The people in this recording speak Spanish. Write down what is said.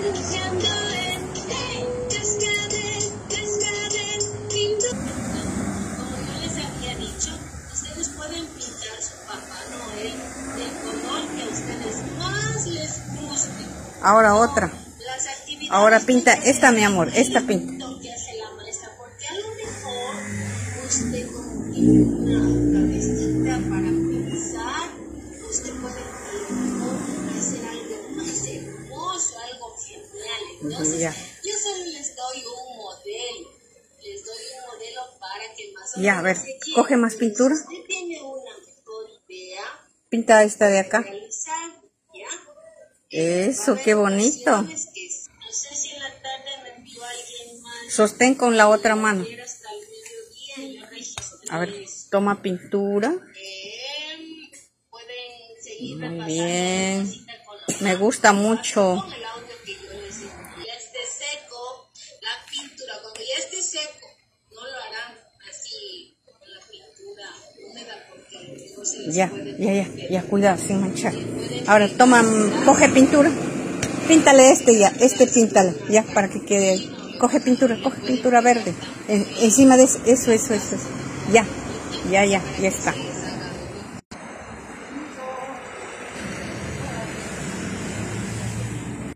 Ustedes pueden pintar su Papá Noel del color que a ustedes más les guste. Ahora otra. Ahora pinta esta, mi amor, esta pinta. Que hace la maestra, porque a lo mejor usted como tiene una cabecita para pensar, usted puede hacer algo más hermoso, algo genial. Entonces, yo solo les doy un modelo. Les doy un modelo para que más o menos ya, a ver, coge más pintura. Si usted tiene una mejor idea, pinta esta de acá. Realizar, ¿ya? Eso, qué bonito. No sé si en la tarde me envió alguien más. Sostén con la otra mano. A ver, toma pintura. Muy bien. Me gusta mucho. Ya, cuidado, sin manchar. Ahora toma, coge pintura. Píntale este píntale, ya, para que quede ahí. Coge pintura verde. Encima de eso. Ya está.